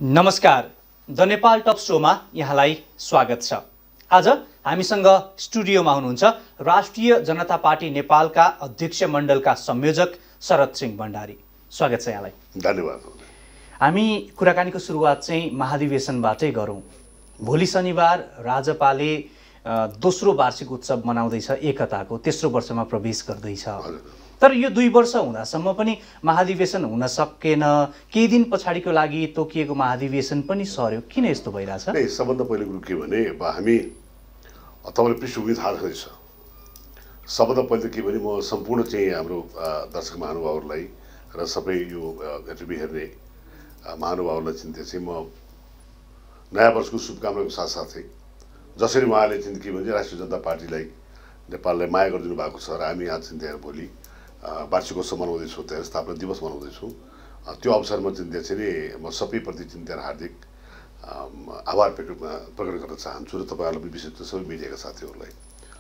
नमस्कार, the Nepal top शोमा यहाँलाई स्वागत छ। आज हामीसँग स्टुडियोमा हुनुहुन्छ राष्ट्रिय जनता पार्टी नेपालका अध्यक्ष मण्डलका संयोजक शरद सिंह भण्डारी। स्वागत छ यहाँलाई। धन्यवाद। हामी कुराकानीको सुरुवात चाहिँ महाधिवेशनबाटै गरौँ। भोलि शनिबार राजपाले दोस्रो वार्षिक उत्सव मनाउँदैछ, एकताको तेस्रो वर्षमा प्रवेश गर्दैछ। तर यो 2 वर्ष हुँदासम्म पनि महाधिवेशन हुन सकेन। केही दिन पछाडिको लागि तोकिएको महाधिवेशन पनि सर्यो। किन यस्तो भइरहेछ? नै सबभन्दा पहिलो कुरो के भने हामी तपाईँलाई पृष्ठभूमि थाहा छैछ। सबभन्दा पहिलो के भने म सम्पूर्ण चाहिँ हाम्रो दर्शक महानुभावहरूलाई र सबै यो एटिभी हेर्ने महानुभावहरूलाई चिन्ते चाहिँ म नयाँ वर्षको शुभकामनाको साथसाथै जसरी उहाँले चाहिँ के भन्छ राष्ट्रिय जनता पार्टीलाई नेपाललाई माया गरिदिनु भएको छ र हामी आज चाहिँ भोलि वार्षिकोत्सव मनाउँदैछौँ, त्यहाँ स्थापना दिवस मनाउँदैछौँ। त्यो अवसरमा चाहिँ चाहिँ म सबैप्रति चिन्ता हार्दिक आभार प्रकट गर्न चाहन्छु र तपाईँहरूलाई पनि विशेष सबै मिडियाका साथीहरूलाई।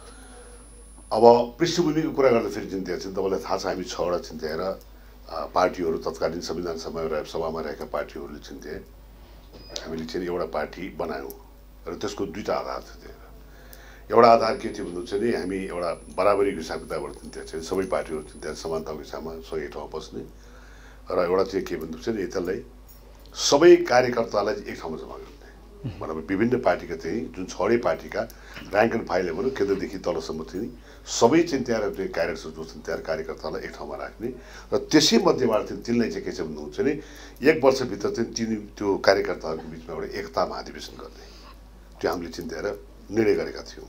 अब पृष्ठभूमिको कुरा गर्दाखेरि चिन्ता चाहिँ तपाईँलाई थाहा छ, हामी 6वटा चिन्ताएर पार्टीहरू तत्कालीन संविधान सभामा रहेका पार्टीहरूले चिन्ते हामीले चाहिँ एउटा पार्टी बनायौँ र त्यसको 2टा आधार थियो। एउटा आधार के थियो भन्नु चाहिँ हामी एउटा बराबरीको हिसाब किताबबाट चिन्ता चाहिँ सबै पार्टीहरू चिन्ता समानताको हिसाबमा सँगै ठाउँमा बस्ने र एउटा चाहिँ के भन्नु चाहिँ यसलाई सबै कार्यकर्तालाई एक ठाउँमा जम्मा गर्ने। मतलब विभिन्न पार्टीका चाहिँ जुन 6वटै पार्टीका ऱ्याङ्क एन्ड फाइल भनौँ केन्द्रदेखि तलसम्म चाहिँ सबै चिन्ताएर चाहिँ कार्यरत जो चिन्ताएर कार्यकर्तालाई एक ठाउँमा राख्ने र त्यसै मध्येबाट चाहिँ तिनलाई चाहिँ के छ भन्नुहुन्छ भने 1 वर्षभित्र चाहिँ त्यो कार्यकर्ताहरूको बिचमा एउटा एकता महाधिवेशन गर्ने, त्यो हामीले चिन्ताएर निर्णय गरेका थियौँ।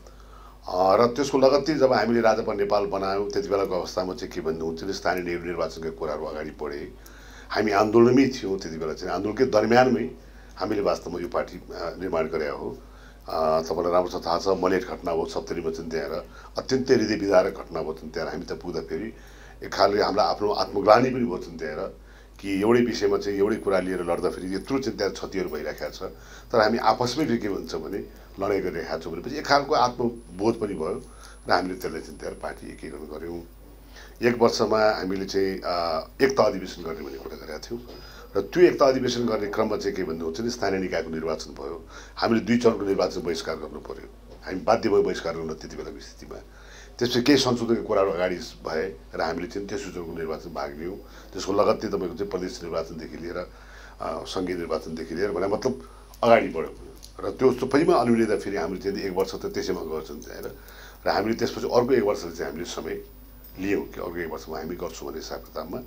र त्यसको लगत्तै जब हामीले राजपा नेपाल बनायौँ त्यति बेलाको अवस्थामा चाहिँ के भन्नुहुन्छ भने स्थानीय निर्वाचनका कुराहरू अगाडि बढे। हामी आन्दोलनमै थियौँ त्यति बेला चाहिँ आन्दोलनकै दरमियानमै हामीले वास्तवमा यो पार्टी निर्माण गरे हो। तपाईँलाई राम्रोसँग थाहा छ, मलेट घटना हो, सप्तरीमा चाहिँ त्यहाँ अत्यन्तै हृदय विदारक घटना भयो। त्यहाँ हामी त पुग्दाखेरि एक खालले हामीलाई आफ्नो आत्मग्लानी पनि भयो त्यहाँ कि एउटै विषयमा चाहिँ एउटै कुरा लिएर लड्दाखेरि यत्रो चाहिँ त्यहाँ क्षतिहरू भइरहेको छ, तर हामी आपसमै के भन्छ भने लडाइँ गरिरहेका छौँ भनेपछि एक खालको आत्मबोध पनि भयो र हामीले त्यसलाई चाहिँ त्यहाँ पार्टी एकीकरण गऱ्यौँ। 1 वर्षमा हामीले चाहिँ एकता अधिवेशन गर्ने भन्ने कुरा गरेका थियौँ र त्यो एकता अधिवेशन गर्ने क्रममा चाहिँ के भन्नुहुन्छ भने स्थानीय निकायको निर्वाचन भयो। हामीले 2 चरणको निर्वाचन बहिष्कार गर्नु पर्यो, हामी बाध्य भयो बहिष्कार गर्न त्यति बेलाको स्थितिमा। त्यसपछि केही संशोधनको कुराहरू अगाडि भए र हामीले चाहिँ तेस्रो चरणको निर्वाचन भाग लियौँ। त्यसको लगत्तै तपाईँको चाहिँ प्रदेश निर्वाचनदेखि लिएर सङ्घीय निर्वाचनदेखि लिएर भने मतलब अगाडि बढ्यो र त्यो सबैमा अनुलिँदा फेरि हामीले चाहिँ 1 वर्ष त त्यसैमा गर्छौँ त्यहाँ र हामीले त्यसपछि अर्को 1 वर्ष चाहिँ हामीले समय लियौँ कि अर्को 1 वर्षमा हामी गर्छौँ भन्ने हिसाब किताबमा।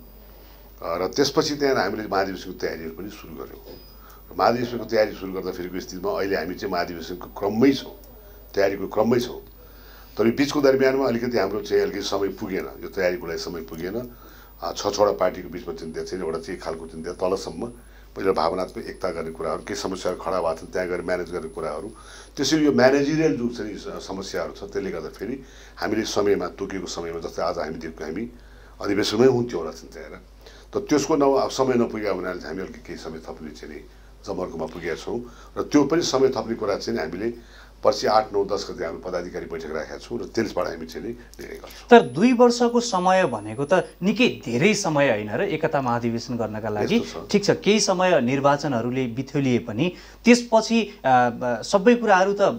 र त्यसपछि त्यहाँ हामीले महाधिवेशनको तयारीहरू पनि सुरु गऱ्यौँ। महाधिवेशनको तयारी सुरु गर्दाखेरिको स्थितिमा अहिले हामी चाहिँ महाधिवेशनको क्रममै छौँ, तयारीको क्रममै छौँ। तर यो बिचको दरमियानमा अलिकति हाम्रो चाहिँ अलिकति समय पुगेन, यो तयारीको लागि समय पुगेन। 6वटा पार्टीको बिचमा चिन्ता चाहिँ एउटा चाहिँ खालको चिन्ता तलसम्म पहिला भावनात्मक एकता गर्ने कुराहरू, के समस्याहरू खडा भएको छन् त्यहाँ गएर म्यानेज गर्ने कुराहरू, त्यसरी यो म्यानेजरियल जुन चाहिँ समस्याहरू छ त्यसले गर्दाखेरि हामीले समयमा तोकेको समयमा जस्तै आज हामी अधिवेशनमै हुन्थ्यो होला चिन्ताएर, तर त्यसको समय नपुगेको हुनाले हामी अलिकति केही समय थप्ने चाहिँ जमर्कोमा पुगेका छौँ र त्यो पनि समय थप्ने कुरा चाहिँ हामीले पर्सि 8, 9, 10 गते हामी पदाधिकारी बैठक राखेका छौँ र त्यसबाट हामी चाहिँ निर्णय गर्छौँ। तर 2 वर्षको समय भनेको त निकै धेरै समय होइन र एकता महाधिवेशन गर्नका लागि। ठिक छ, केही समय निर्वाचनहरूले बिथोलिए पनि त्यसपछि सबै कुराहरू त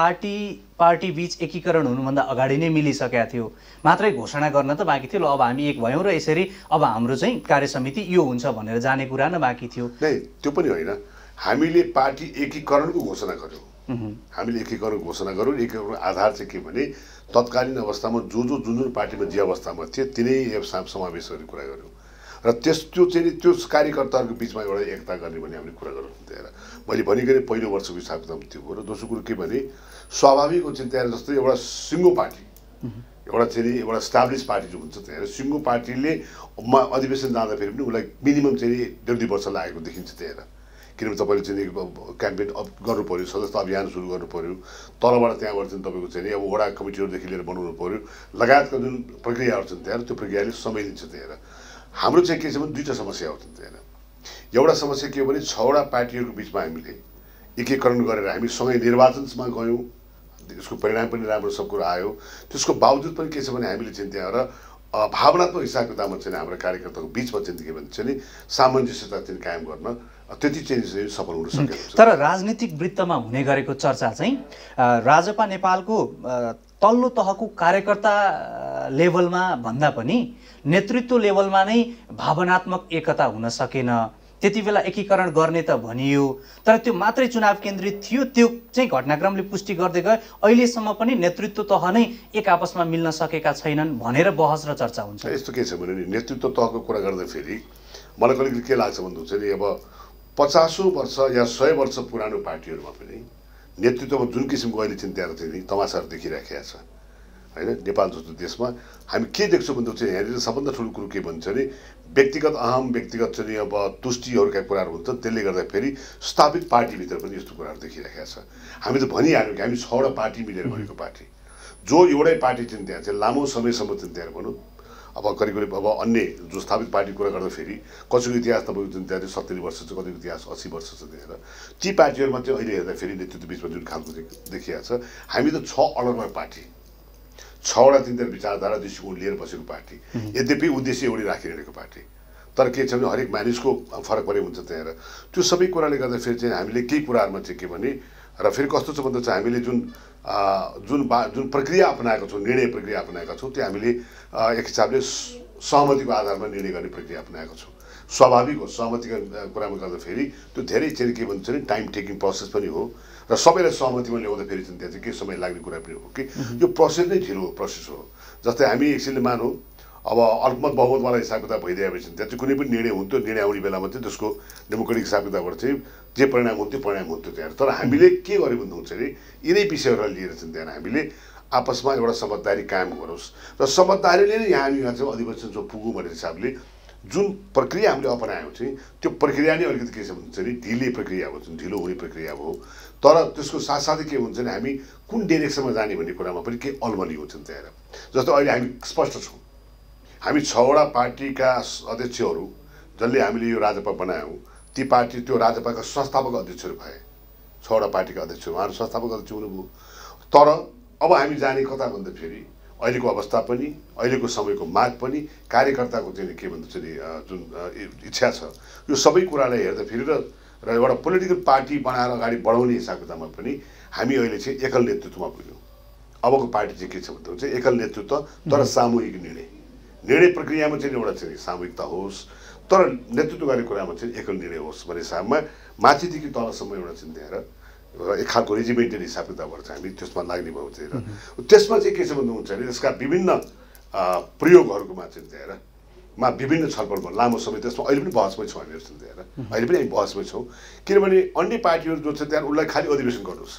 पार्टी बीच एकीकरण हुनुभन्दा अगाडि नै मिलिसकेका थियो, मात्रै घोषणा गर्न त बाँकी थियो। ल अब हामी एक भयौँ र यसरी अब हाम्रो चाहिँ कार्यसमिति यो हुन्छ भनेर जाने कुरा नै बाँकी थियो। नै त्यो पनि होइन, हामीले पार्टी एकीकरणको घोषणा गऱ्यौँ। हामीले एकीकरण घोषणा गऱ्यौँ। एकीकरण आधार चाहिँ के भने तत्कालीन अवस्थामा जुन पार्टीमा जे अवस्थामा थिए तिनै समावेश गर्ने कुरा गऱ्यौँ र त्यो चाहिँ त्यो कार्यकर्ताहरूको बिचमा एउटा एकता गर्ने भन्ने हामीले कुरा गऱ्यौँ त्यहाँ। मैले भनेको पहिलो वर्षको हिसाब किताब त्यो हो र दोस्रो कुरो के भने स्वाभाविक हुन्छ त्यहाँ जस्तै एउटा सिङ्गो पार्टी एउटा चाहिँ एउटा स्टाब्लिस पार्टी जो हुन्छ त्यहाँ सिङ्गो पार्टीले अधिवेशन जाँदाखेरि पनि उसलाई मिनिमम चाहिँ 1.5 वर्ष लागेको देखिन्छ त्यहाँ। किनभने तपाईँले चाहिँ क्याम्पेन गर्नु पऱ्यो, सदस्य अभियान सुरु गर्नु पऱ्यो, तलबाट त्यहाँबाट चाहिँ तपाईँको चाहिँ अब वडा कमिटीहरूदेखि लिएर बनाउनु पऱ्यो, लगायतका जुन प्रक्रियाहरू छन् त्यहाँ त्यो प्रक्रियाले समय लिन्छ त्यहाँ। हाम्रो चाहिँ के छ भने 2टा समस्या आउँछन् त्यहाँ। एउटा समस्या के हो भने 6वटा पार्टीहरूको बिचमा हामीले एकीकरण गरेर हामी सँगै निर्वाचनमा गयौँ, यसको परिणाम पनि राम्रो सब कुरो आयो। त्यसको बावजुद पनि के छ भने हामीले चाहिँ त्यहाँ भावनात्मक हिसाब किताबमा चाहिँ हाम्रो कार्यकर्ताको बिचमा चाहिँ के भन्छ नि सामञ्जस्यता चाहिँ कायम गर्न त्यति चाहिँ सफल हुन सकेको छ। तर राजनीतिक वृत्तमा हुने गरेको चर्चा चाहिँ राजपा नेपालको तल्लो तहको कार्यकर्ता लेभलमा भन्दा पनि नेतृत्व लेभलमा नै भावनात्मक एकता हुन सकेन। त्यति बेला एकीकरण गर्ने त भनियो, तर त्यो मात्रै चुनाव केन्द्रित थियो। त्यो चाहिँ घटनाक्रमले पुष्टि गर्दै गयो। अहिलेसम्म पनि नेतृत्व तह नै एक आपसमा मिल्न सकेका छैनन् भनेर बहस र चर्चा हुन्छ। यस्तो के छ भने नि, नेतृत्व तहको कुरा गर्दाखेरि मलाई कहिले के लाग्छ भन्नुहुन्छ नि, अब 50 वर्ष या 100 वर्ष पुरानो पार्टीहरूमा पनि नेतृत्वमा जुन किसिमको अहिले चिन्ताहरू थियो नि तमासाहरू देखिराखेका छ होइन। नेपाल जस्तो देशमा हामी के देख्छौँ भन्दा चाहिँ यहाँनिर सबभन्दा ठुलो कुरो के भन्छ भने व्यक्तिगत अहम व्यक्तिगत चाहिँ अब तुष्टिहरूका कुराहरू हुन्छन्। त्यसले गर्दाखेरि स्थापित पार्टीभित्र पनि यस्तो कुराहरू देखिराखेका छ। हामी त भनिहाल्यौँ कि हामी 6वटा पार्टी मिलेर बनेको पार्टी, जो एउटै पार्टी चिन्ता चाहिँ लामो समयसम्म चिन्ताहरू भनौँ। अब करिब करिब अब अन्य जो स्थापित पार्टी कुरा गर्दाखेरि कसैको इतिहास तपाईँको चिन्ता चाहिँ 70 वर्ष छ, कतिको इतिहास 80 वर्ष छ देखेर ती पार्टीहरूमा चाहिँ अहिले हेर्दाखेरि नेतृत्व बिचमा जुन खालको देखिएको छ। हामी त 6 अलग अलग पार्टी, 6वटा चिन्ता विचारधारा दृष्टिकोण लिएर बसेको पार्टी, यद्यपि उद्देश्य एउटै राखिरहेको पार्टी। तर के छ भने हरेक मानिसको फरक परे हुन्छ त्यहाँ। त्यो सबै कुराले गर्दाखेरि चाहिँ हामीले केही कुराहरूमा चाहिँ के भने र फेरि कस्तो छ भन्दा चाहिँ हामीले जुन प्रक्रिया अपनाएको छौँ, निर्णय प्रक्रिया अपनाएका छौँ, त्यो हामीले एक हिसाबले सहमतिको आधारमा निर्णय गर्ने प्रक्रिया अपनाएको छौँ। स्वाभाविक हो, सहमतिको कुरामा गर्दाखेरि त्यो धेरै चाहिँ के भन्छ भने टाइम टेकिङ प्रोसेस पनि हो र सबैलाई सहमतिमा ल्याउँदाखेरि चाहिँ त्यहाँ चाहिँ केही समय लाग्ने कुरा पनि हो कि यो प्रोसेस नै ढिलो प्रोसेस हो। जस्तै हामी एकछिनले मानौँ अब अल्पमत बहुमतवाला हिसाब किताब भइदिएपछि त्यहाँ चाहिँ कुनै पनि निर्णय हुन्थ्यो, निर्णय आउने बेलामा चाहिँ त्यसको डेमोक्रेटिक हिसाब किताबबाट चाहिँ जे परिणाम हुन्थ्यो परिणाम हुन्थ्यो त्यहाँ। तर हामीले के गर्यो भन्नुहुन्छ भने यिनै विषयहरूलाई लिएर चाहिँ त्यहाँ हामीले आपसमा एउटा समझदारी कायम गरोस् र समझदारीले नै यहाँ चाहिँ अधिवेशन जो पुगौँ भन्ने हिसाबले जुन प्रक्रिया हामीले अपनायौँ चाहिँ त्यो प्रक्रिया नै अलिकति के छ भन्छ भने ढिले प्रक्रिया हो, ढिलो हुने प्रक्रिया हो। तर त्यसको साथसाथै के हुन्छ भने हामी कुन डिरेक्सनमा जाने भन्ने कुरामा पनि केही अलमली हुन्छन् त्यहाँ। जस्तो अहिले हामी स्पष्ट छौँ, हामी 6वटा पार्टीका अध्यक्षहरू जसले हामीले यो राजपा बनायौँ, ती पार्टी त्यो राजपाका संस्थापक अध्यक्षहरू भए। 6वटा पार्टीका अध्यक्षहरू उहाँहरू संस्थापक अध्यक्ष हुनुभयो। तर अब हामी जाने कता भन्दाखेरि अहिलेको अवस्था पनि, अहिलेको समयको माग पनि, कार्यकर्ताको चाहिँ के भन्छ नि जुन इच्छा छ, यो सबै कुरालाई हेर्दाखेरि र एउटा पोलिटिकल पार्टी बनाएर अगाडि बढाउने हिसाब किताबमा पनि हामी अहिले चाहिँ एकल नेतृत्वमा पुग्यौँ। अबको पार्टी चाहिँ के छ भन्दा चाहिँ एकल नेतृत्व तर सामूहिक निर्णय प्रक्रियामा चाहिँ एउटा चाहिँ सामूहिकता होस्, तर नेतृत्व गर्ने कुरामा चाहिँ एकल निर्णय होस् भन्ने हिसाबमा माथिदेखि तलसम्म एउटा चिन्ताएर एक खालको रेजिमेन्टल हिसाब किताबबाट चाहिँ हामी त्यसमा लाग्ने भयो चाहिँ। त्यसमा चाहिँ के छ भन्नुहुन्छ भने यसका विभिन्न प्रयोगहरूकोमा चिन्ताएर विभिन्न छलफल भयो लामो समय। त्यसमा अहिले पनि बहसमै छौँ हामीहरू चिन्ताएर, अहिले पनि हामी बहसमै छौँ। किनभने अन्य पार्टीहरू जो छ त्यहाँ उसलाई खालि अधिवेशन गर्नुहोस्,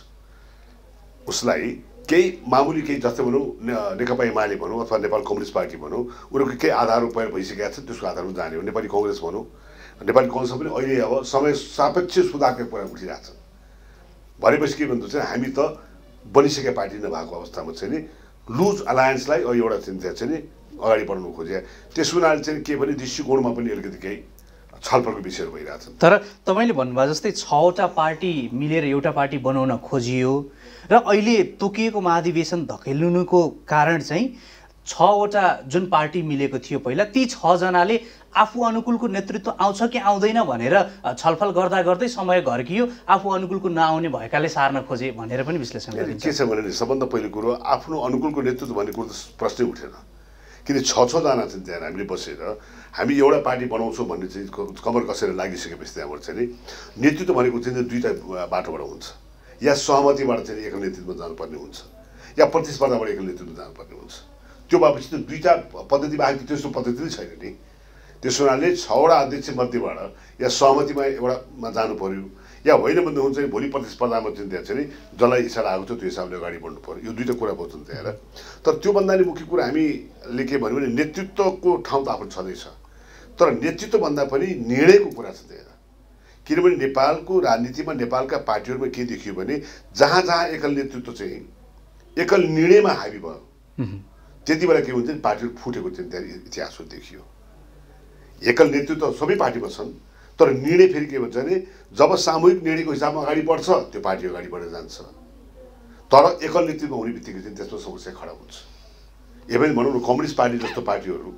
उसलाई केही मामुली केही जस्तै भनौँ नेकपा एमाले भनौँ अथवा नेपाल कम्युनिस्ट पार्टी भनौँ, उनीहरूको केही आधार उपाय भइसकेका छ, त्यसको आधारमा जाने हो। नेपाली कङ्ग्रेस भनौँ, नेपाली कङ्ग्रेस पनि अहिले अब समय सापेक्ष सुधारको कुरा उठिरहेको छ भनेपछि के भन्छ चाहिँ हामी त बनिसकेका पार्टी नभएको अवस्थामा चाहिँ नि लुज अलायन्सलाई एउटा चिन्ता चाहिँ नि अगाडि बढाउनु खोजे। त्यस हुनाले चाहिँ के भने दृष्टिकोणमा पनि अलिकति केही छलफलको विषयहरू भइरहेछन्। तर तपाईँले भन्नुभयो जस्तै 6वटा पार्टी मिलेर एउटा पार्टी बनाउन खोजियो र अहिले तोकिएको महाधिवेशन धकेलिनुको कारण चाहिँ 6वटा जुन पार्टी मिलेको थियो पहिला, ती 6 जनाले आफू अनुकूलको नेतृत्व आउँछ कि आउँदैन भनेर छलफल गर्दा गर्दै समय घर्कियो, आफू अनुकूलको नआउने भएकाले सार्न खोजे भनेर पनि विश्लेषण गरिन्छ। के छ भने सबभन्दा पहिलो कुरो आफ्नो अनुकूलको नेतृत्व भन्ने कुरो त प्रश्नै उठेन। किन 6 जना चाहिँ त्यहाँ हामीले बसेर हामी एउटा पार्टी बनाउँछौँ भन्ने चाहिँ कमर कसेर लागिसकेपछि त्यहाँबाट चाहिँ नेतृत्व भनेको चाहिँ दुईवटा बाटोबाट हुन्छ, या सहमतिबाट चाहिँ एकल नेतृत्वमा जानुपर्ने हुन्छ या प्रतिस्पर्धाबाट एकल नेतृत्वमा जानुपर्ने हुन्छ। त्यो भएपछि त दुईवटा पद्धति बाहेक तेस्रो पद्धति नै छैन नि। त्यस हुनाले 6वटा अध्यक्ष मध्येबाट या सहमतिमा एउटामा जानु पर्यो या होइन भन्दा हुन्छ भोलि प्रतिस्पर्धामा चाहिँ त्यहाँ चाहिँ जसलाई इच्छा लागेको छ त्यो हिसाबले अगाडि बढ्नु पर्यो। यो दुईवटा कुरा बोल्छन् त्यहाँ। तर त्योभन्दा नि मुख्य कुरा हामीले के भन्यो भने नेतृत्वको ठाउँ त आफ्नो छँदैछ, तर नेतृत्वभन्दा पनि निर्णयको कुरा छ त्यहाँ। किनभने नेपालको राजनीतिमा नेपालका पार्टीहरूमा के देखियो भने जहाँ जहाँ एकल नेतृत्व चाहिँ एकल निर्णयमा हाबी भयो त्यति बेला के हुन्छ पार्टीहरू फुटेको चाहिँ त्यहाँ इतिहासहरू देखियो। एकल नेतृत्व सबै पार्टीमा छन्, तर निर्णय फेरि के भन्छ भने जब सामूहिक निर्णयको हिसाबमा अगाडि बढ्छ त्यो पार्टी अगाडि बढेर जान्छ। तर एकल नेतृत्व हुने बित्तिकै चाहिँ त्यसमा समस्या खडा हुन्छ। इभन भनौँ न कम्युनिस्ट पार्टी जस्तो पार्टीहरू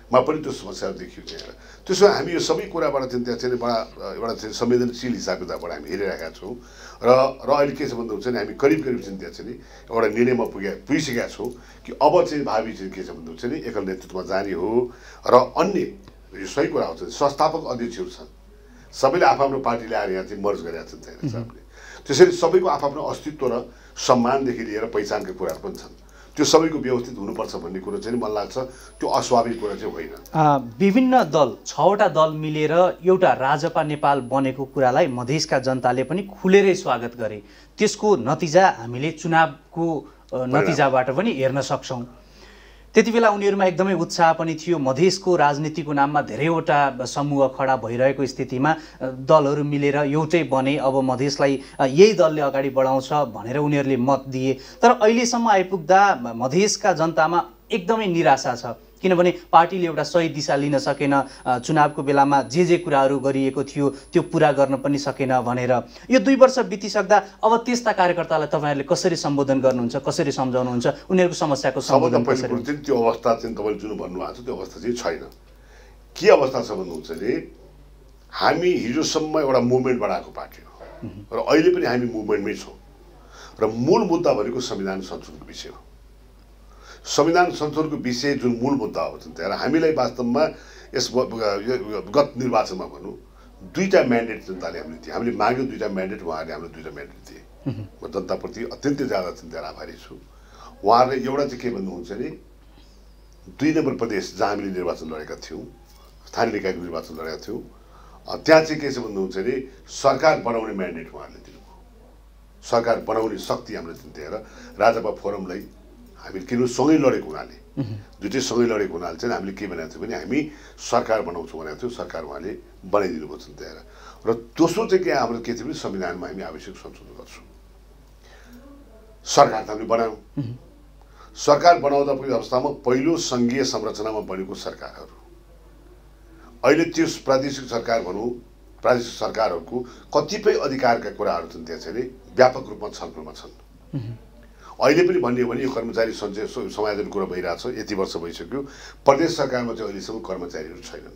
पनि त्यो समस्याहरू देखियो त्यहाँ। त्यसो हामी यो सबै कुराबाट चाहिँ त्यहाँ चाहिँ एउटा चाहिँ संवेदनशील हिसाब किताबबाट हामी हेरिरहेका छौँ र अहिले के छ भन्नुहुन्छ भने हामी करिब चाहिँ त्यहाँ चाहिँ एउटा निर्णयमा पुगिसकेका छौँ कि अब चाहिँ भावी चाहिँ के छ भन्नुहुन्छ भने एकल नेतृत्वमा जाने हो र अन्य यो सही कुरा हो चाहिँ संस्थापक अध्यक्षहरू छन्, सबैले आफ्नो पार्टी ल्याएर यहाँ चाहिँ मर्ज गरेका छन् त्यहाँ हिसाबले। त्यसरी सबैको आफ्नो अस्तित्व र सम्मानदेखि लिएर पहिचानका कुराहरू पनि छन्, त्यो सबैको व्यवस्थित हुनुपर्छ भन्ने कुरो चाहिँ मलाई लाग्छ त्यो अस्वाभाविक कुरा चाहिँ होइन। विभिन्न दल 6वटा दल मिलेर एउटा राजपा नेपाल बनेको कुरालाई मधेसका जनताले पनि खुलेरै स्वागत गरे। त्यसको नतिजा हामीले चुनावको नतिजाबाट पनि हेर्न सक्छौँ। त्यति बेला उनीहरूमा एकदमै उत्साह पनि थियो। मधेसको राजनीतिको नाममा धेरैवटा समूह खडा भइरहेको स्थितिमा दलहरू मिलेर एउटै बने, अब मधेसलाई यही दलले अगाडि बढाउँछ भनेर उनीहरूले मत दिए। तर अहिलेसम्म आइपुग्दा मधेसका जनतामा एकदमै निराशा छ, किनभने पार्टीले एउटा सही दिशा लिन सकेन, चुनावको बेलामा जे कुराहरू गरिएको थियो त्यो पुरा गर्न पनि सकेन भनेर। यो 2 वर्ष बितिसक्दा अब त्यस्ता कार्यकर्तालाई तपाईँहरूले कसरी सम्बोधन गर्नुहुन्छ, कसरी सम्झाउनुहुन्छ, उनीहरूको समस्याको समाधान कसरी? त्यो अवस्था चाहिँ तपाईँले जुन भन्नुभएको छ त्यो अवस्था चाहिँ छैन। के अवस्था छ भन्नुहुन्छ भने हामी हिजोसम्म एउटा मुभमेन्टबाट आएको पार्टी हो र अहिले पनि हामी मुभमेन्टमै छौँ र मूल मुद्दा भनेको संविधान संशोधनको विषय हो। संविधान संशोधनको विषय जुन मूल मुद्दा हो त्यहाँ हामीलाई वास्तवमा यस गत निर्वाचनमा भनौँ 2टा म्यान्डेट जनताले हामीले दिए। हामीले माग्यो 2टा म्यान्डेट, उहाँहरूले हामीले 2टा म्यान्डेट दिए। म जनताप्रति अत्यन्तै ज्यादा चिन्ता आभारी छु। उहाँहरूले एउटा चाहिँ के भन्नुहुन्छ भने 2 नम्बर प्रदेश जहाँ हामीले निर्वाचन लडेका थियौँ, स्थानीय निकायको निर्वाचन लडेका थियौँ, त्यहाँ चाहिँ के छ भन्नुहुन्छ भने सरकार बनाउने म्यान्डेट उहाँहरूले दिनुभयो। सरकार बनाउने शक्ति हामीले दिएर राजपा फोरमलाई हामी किन सँगै लडेको हुनाले, दुईटै सँगै लडेको हुनाले चाहिँ हामीले के भनेको थियौँ भने हामी सरकार बनाउँछौँ भनेको थियौँ। सरकार उहाँले बनाइदिनु भयो त्यहाँ। र दोस्रो चाहिँ के हाम्रो के थियो भने संविधानमा हामी आवश्यक संशोधन गर्छौँ। सरकार त हामीले बनायौँ। सरकार बनाउँदा पनि अवस्थामा पहिलो सङ्घीय संरचनामा बनेको सरकारहरू अहिले त्यो प्रादेशिक सरकार भनौँ, प्रादेशिक सरकारहरूको कतिपय अधिकारका कुराहरू छन् त्यहाँ चाहिँ व्यापक रूपमा छलफलमा छन्। अहिले पनि भन्ने हो भने यो कर्मचारी सञ्चय समायोजन कुरा भइरहेछ, यति वर्ष भइसक्यो। प्रदेश सरकारमा चाहिँ अहिलेसम्म कर्मचारीहरू छैनन्।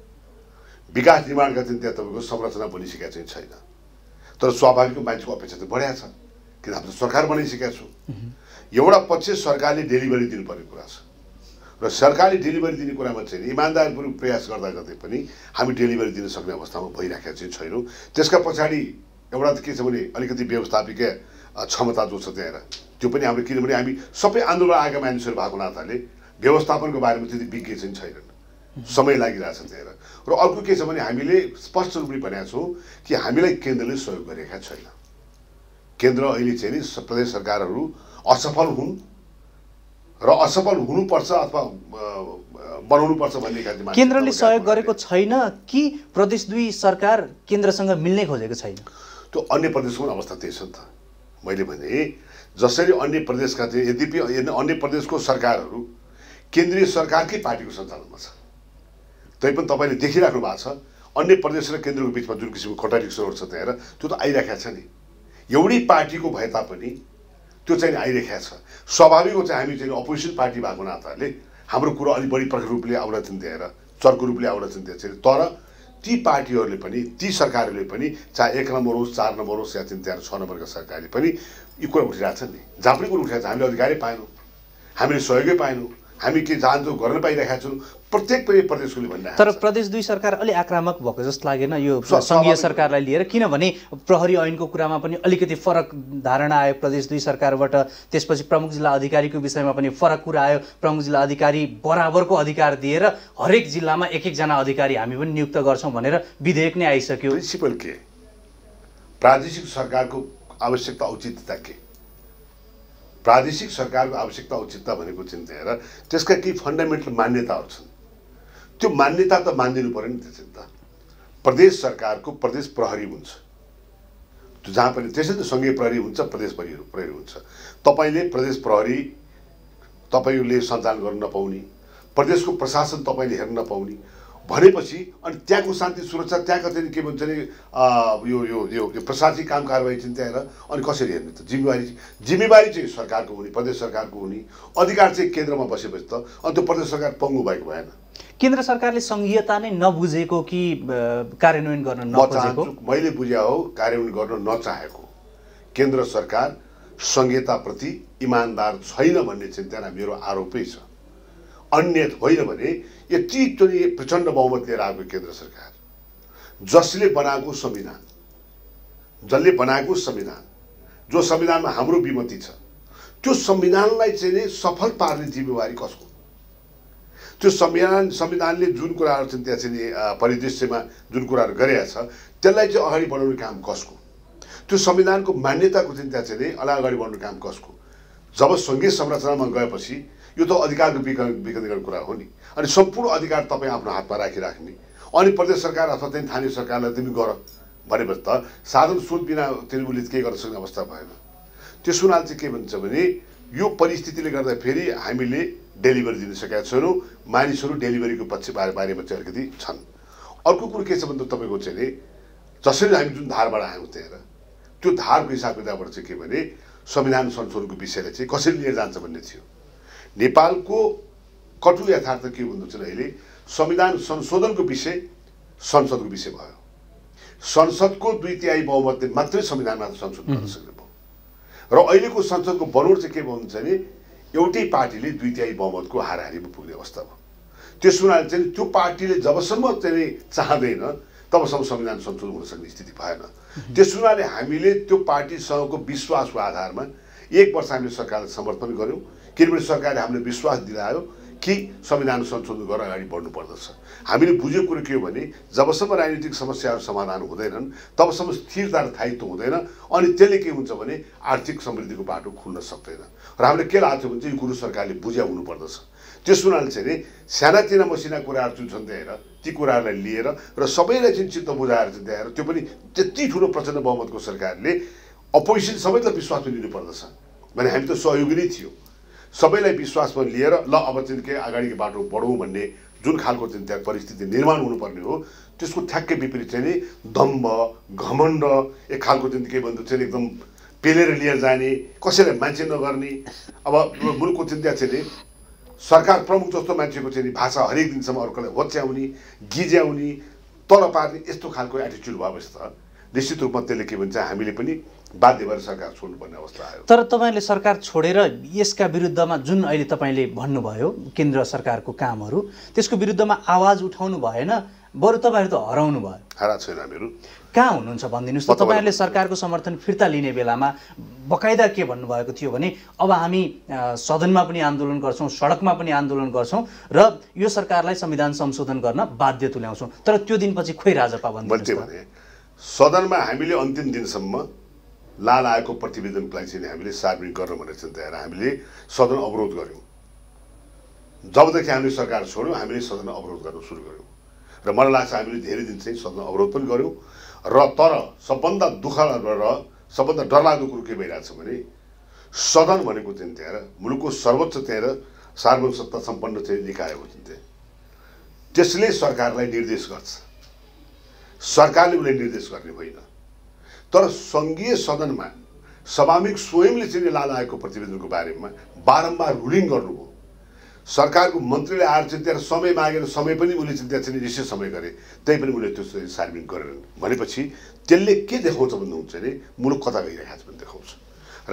विकास निर्माणका चाहिँ त्यहाँ तपाईँको संरचना बनिसकेका चाहिँ छैन। तर स्वाभाविक मान्छेको अपेक्षा चाहिँ बढिया छ, किन हामीले सरकार बनाइसकेका छौँ। एउटा पक्ष सरकारले डेलिभरी दिनुपर्ने कुरा छ र सरकारले डेलिभरी दिने कुरामा चाहिँ इमान्दारपूर्वक प्रयास गर्दा गर्दै पनि हामी डेलिभरी दिन सक्ने अवस्थामा भइराखेका चाहिँ छैनौँ। त्यसका पछाडि एउटा के छ भने अलिकति व्यवस्थापिकीय क्षमता जो छ त्यहाँ त्यो पनि हाम्रो, किनभने हामी सबै आन्दोलन आएका मानिसहरू भएको नाताले व्यवस्थापनको बारेमा त्यति विज्ञ चाहिँ छैनन्, समय लागिरहेछ त्यहाँ। र अर्को के छ भने हामीले स्पष्ट रूपले भनेका छौँ कि हामीलाई केन्द्रले सहयोग गरेका छैन। केन्द्र अहिले चाहिँ नि प्रदेश सरकारहरू असफल हुन् र असफल हुनुपर्छ अथवा बनाउनुपर्छ भन्ने खालको केन्द्रले सहयोग गरेको छैन कि प्रदेश 2 सरकार केन्द्रसँग मिल्नै खोजेको छैन? त्यो अन्य प्रदेशको पनि अवस्था त्यही छ नि त। मैले भने जसरी अन्य प्रदेशका चाहिँ यद्यपि अन्य प्रदेशको सरकारहरू केन्द्रीय सरकारकै पार्टीको सञ्चालनमा छ, तैपनि तपाईँले देखिराख्नु भएको छ अन्य प्रदेश र केन्द्रको बिचमा जुन किसिमको कन्ट्राडिक्सनहरू छ त्यहाँ त्यो त आइराखेको छ नि। एउटै पार्टीको भए तापनि त्यो चाहिँ आइरहेको छ। स्वाभाविक हो चाहिँ हामी चाहिँ अपोजिसन पार्टी भएको नाताले हाम्रो कुरो अलिक बढी प्रखर रूपले आउन चिन्तेर चर्को रूपले आउन चिन्ते। तर ती पार्टीहरूले पनि ती सरकारहरूले पनि चाहे 1 नम्बर होस् 4 नम्बर होस् या 3 6 नम्बरका सरकारले पनि यो कुरा उठिरहेको छ नि। जहाँ पनि कुरो उठिरहेको छ, हामीले अधिकारै पाएनौँ, हामीले सहयोगै पाएनौँ, हामी के जान्छौँ गर्न पाइरहेका छौँ प्रत्येक प्रदेशकोले भनिरहेको छ। तर प्रदेश 2 सरकार अलि आक्रामक भएको जस्तो लागेन यो सङ्घीय सरकारलाई लिएर? किनभने प्रहरी ऐनको कुरामा पनि अलिकति फरक धारणा आयो प्रदेश 2 सरकारबाट। त्यसपछि प्रमुख जिल्ला अधिकारीको विषयमा पनि फरक कुरा आयो। प्रमुख जिल्ला अधिकारी बराबरको अधिकार दिएर हरेक जिल्लामा 1-1 जना अधिकारी हामी पनि नियुक्त गर्छौँ भनेर विधेयक नै आइसक्यो। प्रिन्सिपल के, प्रादेशिक सरकारको आवश्यकता औचित्यता के? प्रादेशिक सरकारको आवश्यकता औचित्यता भनेको चिन्ता हेर त्यसका केही फन्डामेन्टल मान्यताहरू छन्। त्यो मान्यता त मानिदिनु पर्यो नि। त्यसै त प्रदेश सरकारको प्रदेश प्रहरी हुन्छ, त्यो जहाँ पनि त्यसै त सङ्घीय प्रहरी हुन्छ, प्रदेश प्रहरी हुन्छ। तपाईँले प्रदेश प्रहरी तपाईँले सञ्चालन गर्न नपाउने, प्रदेशको प्रशासन तपाईँले हेर्न नपाउने भनेपछि अनि त्यहाँको शान्ति सुरक्षा त्यहाँका चाहिँ के भन्छ नि यो यो यो प्रशासनिक काम कारबाही चाहिँ त्यहाँ अनि कसरी हेर्ने त? जिम्मेवारी चाहिँ सरकारको हुने, प्रदेश सरकारको हुने, अधिकार चाहिँ केन्द्रमा बसेपछि त अनि त्यो प्रदेश सरकार पङ्गु भएको भएन। केन्द्र सरकारले संघीयता नै नबुझेको कि कार्यान्वयन गर्न नखोजेको? मैले बुझे हो कार्यान्वयन गर्न नचाहेको। केन्द्र सरकार संघीयताप्रति इमान्दार छैन भन्ने चिन्ता मेरो आरोपै छ। अन्य होइन भने यति प्रचण्ड बहुमत लिएर आएको केन्द्र सरकार, जसले बनाएको संविधान, जो संविधानमा हाम्रो विमति छ, त्यो संविधानलाई चाहिँ नि सफल पार्ने जिम्मेवारी कसको? त्यो संविधानले जुन कुराहरू चाहिँ त्यहाँ चाहिँ परिदृश्यमा जुन कुराहरू गरेका छ त्यसलाई चाहिँ अगाडि बढाउने काम कसको? त्यो संविधानको मान्यताको चाहिँ त्यहाँ चाहिँ अगाडि बढाउने काम कसको? जब सङ्घीय संरचनामा गएपछि यो त अधिकारको विकेन्द्रीकरण कुरा हो नि। अनि सम्पूर्ण अधिकार तपाईँ आफ्नो हातमा राखिराख्ने, अनि प्रदेश सरकार अथवा चाहिँ स्थानीय सरकारलाई तिमी गर भनेपछि त साधन स्रोत बिना उसले केही गर्न सक्ने अवस्था भएन। त्यस हुनाले चाहिँ के भन्छ भने यो परिस्थितिले गर्दा फेरि हामीले डेलिभरी दिन सकेका छैनौँ। मानिसहरू डेलिभरीको बारेमा चाहिँ अलिकति छन्। अर्को कुरो के छ भन्दा तपाईँको चाहिँ नि जसरी हामी जुन धारबाट आयौँ त्यहाँ त्यो धारको हिसाब किताबबाट चाहिँ के भने संविधान संशोधनको विषयलाई चाहिँ कसरी लिएर जान्छ भन्ने थियो। नेपालको कटु यथार्थ के भन्नुहुन्छ अहिले संविधान संशोधनको विषय संसदको विषय भयो। संसदको 2/3 बहुमतले मात्रै संविधानमा संशोधन गर्न सक्ने भयो। र अहिलेको संसदको बनोट चाहिँ के भन्नुहुन्छ भने एउटै पार्टीले 2/3 बहुमतको हाराहारीमा पुग्ने अवस्था भयो। त्यस हुनाले चाहिँ त्यो पार्टीले जबसम्म चाहिँ चाहँदैन तबसम्म संविधान संशोधन हुन सक्ने स्थिति भएन। त्यस हुनाले हामीले त्यो पार्टीसँगको विश्वासको आधारमा 1 वर्ष हामीले सरकारलाई समर्थन गऱ्यौँ, किनभने सरकारले हामीले विश्वास दिलायो कि संविधान संशोधन गरेर अगाडि बढ्नु पर्दछ। हामीले बुझेको कुरो के हो भने जबसम्म राजनीतिक समस्याहरू समाधान हुँदैनन् तबसम्म स्थिरता र स्थायित्व हुँदैन, अनि त्यसले के हुन्छ भने आर्थिक समृद्धिको बाटो खुल्न सक्दैन। र हामीले के लाग्थ्यो भने चाहिँ यो कुरो सरकारले बुझ्या हुनुपर्दछ। त्यस हुनाले चाहिँ नि सानातिना मसिना कुराहरू जुन छन् त्यहाँ ती कुराहरूलाई लिएर र सबैलाई चाहिँ चित्त बुझाएर चाहिँ त्यहाँ त्यो पनि त्यति ठुलो प्रचण्ड बहुमतको सरकारले अपोजिसन सबैलाई विश्वासमा लिनुपर्दछ भने हामी त सहयोगी नै थियौँ। सबैलाई विश्वासमा लिएर ल अब चाहिँ के अगाडिको बाटो बढौँ भन्ने जुन खालको चाहिँ त्यहाँ परिस्थिति निर्माण हुनुपर्ने हो त्यसको ठ्याक्कै विपरीत चाहिँ नि दम्भ घमण्ड एक खालको चाहिँ के भन्नु चाहिँ एकदम पेलेर लिएर जाने, कसैलाई मान्छे नगर्ने। अब मुलुकको चाहिँ त्यहाँ चाहिँ नि सरकार प्रमुख जस्तो मान्छेको चाहिँ नि भाषा हरेक दिनसम्म अर्कोलाई होच्याउने, गिज्याउने, तल पार्ने यस्तो खालको एटिच्युड भएपछि त निश्चित रूपमा त्यसले के भन्छ हामीले पनि बाध्य भएर सरकार छोड्नुपर्ने अवस्था आयो। तर तपाईँले सरकार छोडेर यसका विरुद्धमा जुन अहिले तपाईँले भन्नुभयो केन्द्र सरकारको कामहरू त्यसको विरुद्धमा आवाज उठाउनु भएन, बरु तपाईँहरू त हराउनु भयो। हरा छैन हामीहरू। कहाँ हुनुहुन्छ भनिदिनुहोस् त। तपाईँहरूले सरकारको समर्थन फिर्ता लिने बेलामा बकाइदा के भन्नुभएको थियो भने अब हामी सदनमा पनि आन्दोलन गर्छौँ, सडकमा पनि आन्दोलन गर्छौँ र यो सरकारलाई संविधान संशोधन गर्न बाध्य तुल्याउँछौँ। तर त्यो दिनपछि खोइ राजपा भन्दिनुहोस्। सदनमा हामीले अन्तिम दिनसम्म लाल आएको प्रतिवेदनलाई चाहिँ हामीले सार्वजनिक गर्न भनेर चाहिँ तयार हामीले सदन अवरोध गऱ्यौँ। जबदेखि हामीले सरकार छोड्यौँ हामीले सदन अवरोध गर्न सुरु गऱ्यौँ र मलाई लाग्छ हामीले धेरै दिन चाहिँ सदन अवरोध पनि गऱ्यौँ। र तर सबभन्दा दुःख र सबभन्दा डरलाग्दो कुरो के भइरहेछ भने सदन भनेको चाहिँ त्यहाँ मुलुकको सर्वोच्च त्यहाँ सार्वभौम सत्ता सम्पन्न चाहिँ निकाय हो चाहिँ त्यसले सरकारलाई निर्देश गर्छ, सरकारले उसलाई निर्देश गर्ने होइन। तर सङ्घीय सदनमा सभामुख स्वयंले चाहिँ लाल आएको प्रतिवेदनको बारेमा बारम्बार रुलिङ गर्नुभयो। सरकारको मन्त्रीले आएर चाहिँ त्यहाँ समय मागेर समय पनि उसले चाहिँ त्यहाँ चाहिँ निश्चित समय गरे, त्यही पनि उसले त्यो सार्वजनिक गरेनन् भनेपछि त्यसले के देखाउँछ भन्नुहुन्छ भने मुलुक कता गइरहेको छ भने देखाउँछ। र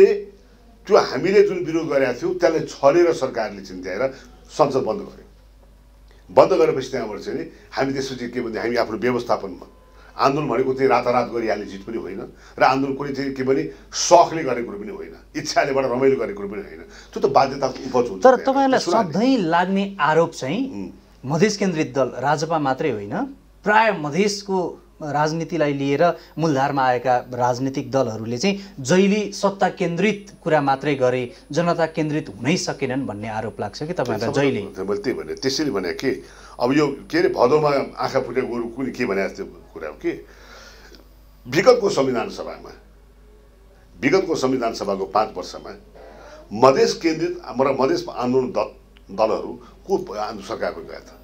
हामीले जुन विरोध गरेका थियौँ त्यसलाई छलेर सरकारले चाहिँ त्यहाँ संसद बन्द गर्यो। बन्द गरेपछि त्यहाँबाट चाहिँ नि हामी त्यसपछि के भने हामी आफ्नो व्यवस्थापनमा आन्दोलन भनेको चाहिँ रातारात गरिहाल्ने चिज पनि होइन र आन्दोलन कुनै चाहिँ के भने सखले गरेको कुरो पनि होइन, इच्छालेबाट रमाइलो गरेको कुरो पनि होइन, त्यो त बाध्यताको उपज हुन्छ। तर तपाईँलाई सधैँ लाग्ने आरोप चाहिँ मधेस केन्द्रित दल राजपा मात्रै होइन, प्राय मधेसको राजनीतिलाई लिएर मूलधारमा आएका राजनीतिक दलहरूले चाहिँ जहिले सत्ता केन्द्रित कुरा मात्रै गरे, जनता केन्द्रित हुनै सकेनन् भन्ने आरोप लाग्छ कि तपाईँलाई जहिले? मैले त्यही भने त्यसैले भने कि अब यो के अरे भदौमा आँखा फुटेको गोरु कुनै के भने जस्तो कुरा हो कि विगतको संविधान सभाको 5 वर्षमा मधेस केन्द्रित र मधेस आन्दोलन दलहरू को सरकारमा गए त?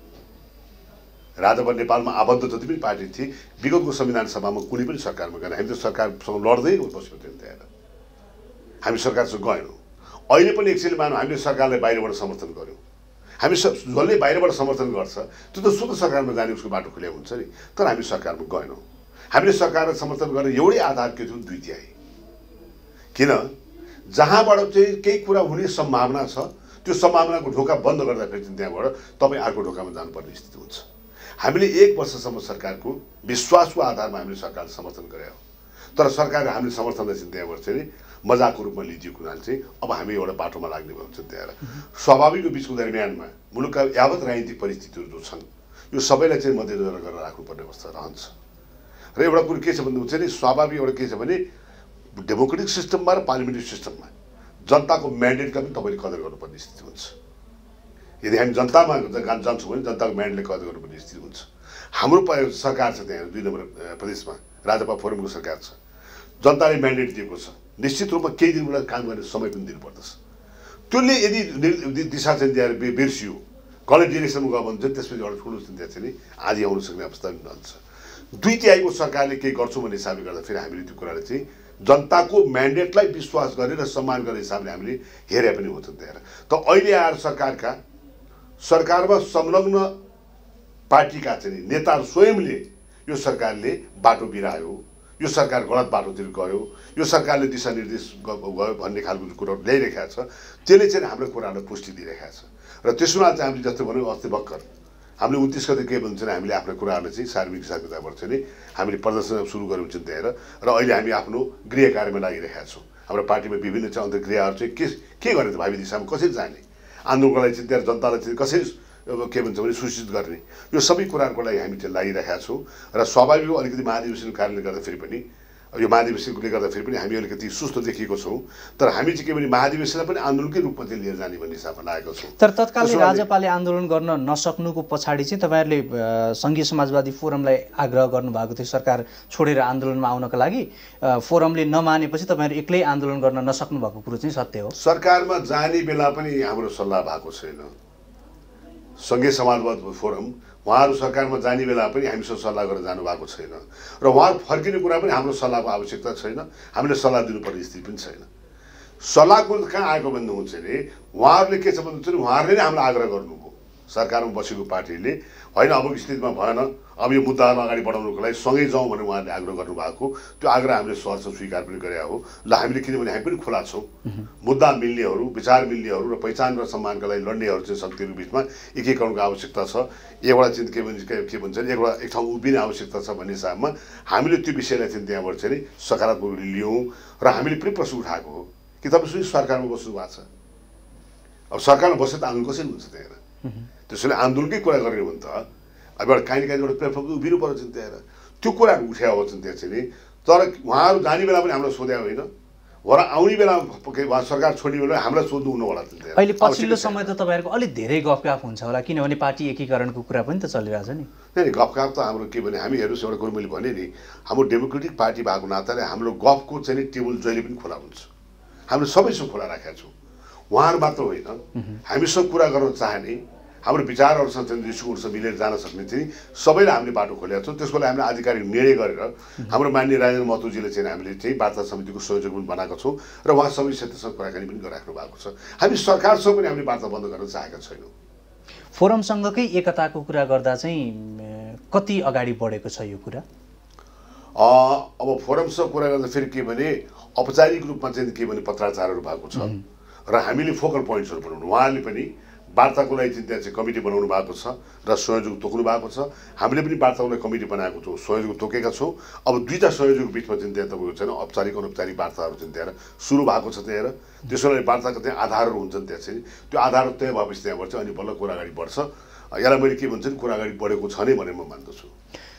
राजपा नेपालमा आबद्ध जति पनि पार्टी थिए विगतको संविधान सभामा कुनै पनि सरकारमा गएन। हामी त सरकारसँग लड्दै बस्यौँ त्यहाँ, हामी सरकारसँग गएनौँ। अहिले पनि एक्चुअली मानौँ हामीले सरकारलाई बाहिरबाट समर्थन गऱ्यौँ, हामी जसले बाहिरबाट समर्थन गर्छ त्यो त शुद्ध सरकारमा जाने उसको बाटो खुल्या हुन्छ नि। तर हामी सरकारमा गएनौँ। हामीले सरकारलाई समर्थन गर्ने एउटै आधार के थियो, 2 तिहाई। किन जहाँबाट चाहिँ केही कुरा हुने सम्भावना छ त्यो सम्भावनाको ढोका बन्द गर्दाखेरि चाहिँ त्यहाँबाट तपाईँ अर्को ढोकामा जानुपर्ने स्थिति हुन्छ। हामीले 1 वर्षसम्म सरकारको विश्वासको आधारमा हामीले सरकारलाई समर्थन गरे हो। तर सरकारले हामीले समर्थनलाई चाहिँ त्यहाँबाट चाहिँ मजाकको रूपमा लिदिएको हुनाले चाहिँ अब हामी एउटा बाटोमा लाग्ने भएको छ। त्यहाँ स्वाभाविक बिचको दरमियानमा मुलुकका यावत राजनीतिक परिस्थितिहरू जो छन् यो सबैलाई चाहिँ मध्यनजर गरेर राख्नुपर्ने अवस्था रहन्छ। र एउटा कुरो के छ भन्दा चाहिँ नि स्वाभाविक एउटा के छ भने डेमोक्रेटिक सिस्टममा र पार्लियामेन्ट्री सिस्टममा जनताको म्यान्डेटका पनि तपाईँले कदर गर्नुपर्ने स्थिति हुन्छ। यदि हामी जनतामा जान्छौँ भने जनताको म्यान्डेटले कदर गर्नुपर्ने स्थिति हुन्छ। हाम्रो सरकार छ त्यहाँ 2 नम्बर प्रदेशमा राजपा फोरमको सरकार छ। जनताले म्यान्डेट दिएको छ, निश्चित रूपमा केही दिनबाट काम गर्ने समय पनि दिनुपर्दछ। त्यसले यदि दिशा चाहिँ दिएर बिर्सियो, गलत डिरेक्सनमा गयो भने चाहिँ त्यसपछि एउटा ठुलो चिन्ता चाहिँ नि आदि आउन सक्ने अवस्था पनि रहन्छ। 2 तिहाईको सरकारले केही गर्छौँ भन्ने हिसाबले गर्दा फेरि हामीले त्यो कुराले चाहिँ जनताको म्यान्डेटलाई विश्वास गरेर सम्मान गर्ने हिसाबले हामीले हेरे पनि हुन्छ त्यहाँ। त अहिले आएर सरकारमा संलग्न पार्टीका चाहिँ नेताहरू स्वयंले यो सरकारले बाटो बिरायो, यो सरकार गलत बाटोतिर गयो, यो सरकारले दिशानिर्देश गयो भन्ने खालको कुराहरू ल्याइरहेको छ। त्यसले चाहिँ हाम्रो कुराहरूलाई पुष्टि दिइरहेको छ। र त्यसमा चाहिँ हामीले जस्तो भन्यो अस्ति भर्खर हामीले 29 गते के भन्छ भने हामीले आफ्नो कुराहरूलाई चाहिँ सार्वजनिक हिसाब किताबबाट चाहिँ नि हामीले प्रदर्शन सुरु गऱ्यौँ चिन्ताएर। र अहिले हामी आफ्नो गृह कार्यमा लागिरहेका छौँ। हाम्रो पार्टीमा विभिन्न चाहिँ अन्तर्क्रियाहरू चाहिँ के गर्ने त भावी दिशामा कसरी जाने, आन्दोलनको लागि चाहिँ त्यहाँ जनतालाई चाहिँ कसरी के भन्छ भने सूचित गर्ने, यो सबै कुराहरूको लागि हामी चाहिँ लागिरहेका छौँ। र स्वाभाविक अलिकति महाधिवेशनको कारणले गर्दाखेरि पनि यो महाधिवेशनले गर्दाखेरि पनि हामी अलिकति सुस्त देखिएको छौँ। तर हामी चाहिँ के भने महाधिवेशनलाई पनि आन्दोलनकै रूपमा चाहिँ लिएर जाने भन्ने हिसाबमा लागेको छौँ। तर तत्कालीन राजपाले आन्दोलन गर्न नसक्नुको पछाडि चाहिँ तपाईँहरूले सङ्घीय समाजवादी फोरमलाई आग्रह गर्नुभएको थियो सरकार छोडेर आन्दोलनमा आउनका लागि। फोरमले नमानेपछि तपाईँहरू एक्लै आन्दोलन गर्न नसक्नु भएको कुरो चाहिँ सत्य हो। सरकारमा जाने बेला पनि हाम्रो सल्लाह भएको छैन। सङ्घीय समाजवादी फोरम उहाँहरू सरकारमा जाने बेला पनि हामीसँग सल्लाह गरेर जानुभएको छैन। र उहाँहरू फर्किने कुरा पनि हाम्रो सल्लाहको आवश्यकता छैन। हामीले सल्लाह दिनुपर्ने स्थिति पनि छैन। सल्लाहको कहाँ आएको भन्नुहुन्छ भने उहाँहरूले के छ भन्नुहुन्छ भने उहाँहरूले नै हामीलाई आग्रह गर्नुभयो, सरकारमा बसेको पार्टीले होइन अबको स्थितिमा भएन, अब यो मुद्दाहरू अगाडि बढाउनुको लागि सँगै जाउँ भनेर उहाँहरूले आग्रह गर्नुभएको। त्यो आग्रह हामीले सहर्ष स्वीकार पनि गरे हो। ल हामीले किनभने हामी पनि खुला छौँ। मुद्दा मिल्नेहरू, विचार मिल्नेहरू र पहिचान र सम्मानका लागि लड्नेहरू चाहिँ शक्तिहरू बिचमा एकीकरणको आवश्यकता छ। एउटा चाहिँ के भन्छ भने एक ठाउँ उभिने आवश्यकता छ भन्ने हिसाबमा हामीले त्यो विषयलाई चाहिँ त्यहाँबाट चाहिँ सकारात्मक लियौँ। र हामीले पनि प्रश्न उठाएको हो कि तपाईँ सरकारमा बस्नु भएको छ, अब सरकारमा बसेर त आन्दोलन कसरी हुन्छ त्यहाँ। त्यसैले आन्दोलनकै कुरा गर्ने हो भने त अब एउटा काहीँ न काहीँ एउटा प्लेटफर्म उभिनु पर्छ त्यहाँ। त्यो कुराहरू उठाएको हो त्यहाँ चाहिँ। तर उहाँहरू जाने बेला पनि हामीलाई सोध्या होइन, र आउने बेला सरकार छोड्ने बेला हामीलाई सोध्नु हुनु होला। अहिले पछिल्लो समय त तपाईँहरूको अलिक धेरै गफगाफ हुन्छ होला, किनभने पार्टी एकीकरणको कुरा पनि त चलिरहेछ नि। नहीं गफगाफ त हाम्रो के भने हामी हेर्नुहोस् एउटा कुरो मैले भने नि हाम्रो डेमोक्रेटिक पार्टी भएको नाताले हाम्रो गफको चाहिँ टेबल जहिले पनि खुला हुन्छ। हामीले सबैसँग खुला राखेका छौँ। उहाँहरू मात्र होइन, हामीसँग कुरा गर्न चाहने हाम्रो विचारहरूसँग चाहिँ दृष्टिकोणसँग मिलेर जान सक्ने चाहिँ सबैलाई हामीले बाटो खोलेका छौँ। त्यसको लागि हामीले आधिकारिक निर्णय गरेर हाम्रो माननीय राजेन्द्र महतोजीले चाहिँ हामीले चाहिँ वार्ता समितिको संयोजक पनि बनाएको छौँ र उहाँ सबै क्षेत्रसँग कुराकानी पनि गरिराख्नु भएको छ। हामी सरकारसँग पनि हामीले वार्ता बन्द गर्न चाहेका छैनौँ। फोरमसँगकै एकताको कुरा गर्दा चाहिँ कति अगाडि बढेको छ यो कुरा? अब फोरमसँग कुरा गर्दा फेरि के भने औपचारिक रूपमा चाहिँ के भने पत्राचारहरू भएको छ र हामीले फोकल पोइन्ट्सहरू बनाउनु, उहाँहरूले पनि वार्ताको लागि चाहिँ त्यहाँ चाहिँ कमिटी बनाउनु भएको छ र संयोजक तोक्नु भएको छ। हामीले पनि वार्ताको लागि कमिटी बनाएको छौँ, संयोजक तोकेका छौँ। अब दुईवटा संयोजकको बिचमा चाहिँ त्यहाँ तपाईँको छैन औपचारिक अनौपचारिक वार्ताहरू चाहिँ त्यहाँ सुरु भएको छ त्यहाँ। त्यसको लागि वार्ताको त्यहाँ आधारहरू हुन्छन् त्यहाँ चाहिँ, त्यो आधारहरू तय भएपछि त्यहाँबाट चाहिँ अनि बल्ल कुरा अगाडि बढ्छ। यसलाई मैले के भन्छ नि कुरा अगाडि बढेको छ नै भनेर म मान्दछु।